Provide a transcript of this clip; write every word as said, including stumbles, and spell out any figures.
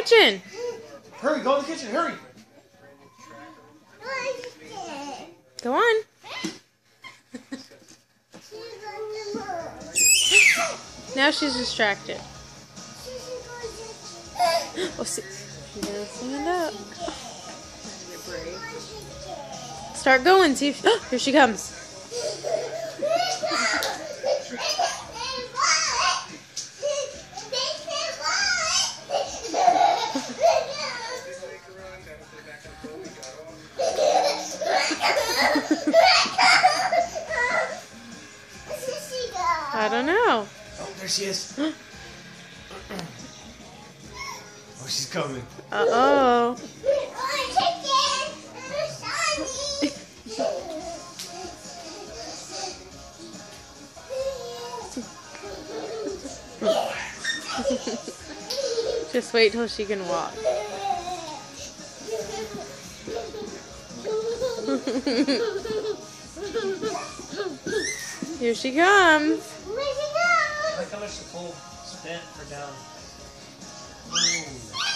kitchen. Hurry, go in the kitchen, hurry. Go on. Now she's distracted. Oh, see, she's gonna stand up. Start going. See if, oh, here she comes. I don't know. Oh, there she is. Oh, she's coming. Uh-oh. Just wait till she can walk. Here she comes. Look how much the pole spent for down. Ooh.